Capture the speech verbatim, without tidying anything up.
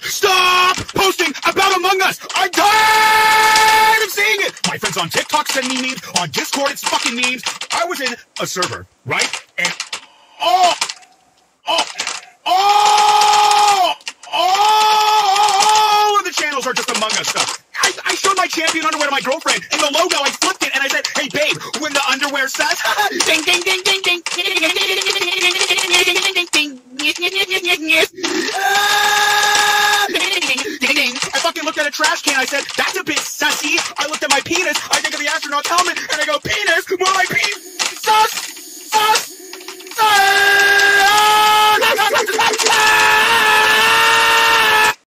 Stop posting about Among Us! I'm tired of seeing it! My friends on TikTok send me memes, on Discord it's fucking memes. I was in a server, right? And oh, oh, oh, all of the channels are just Among Us stuff. I, I showed my champion underwear to my girlfriend, and the logo, I flipped it, and I said, hey babe, when the underwear says, ding, ding, ding, ding, ding, ding, ding, I fucking looked at a trash can, I said, that's a bit sussy. I looked at my penis, I think of the astronaut's helmet,